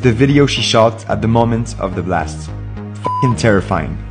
the video she shot at the moment of the blast. Fucking terrifying.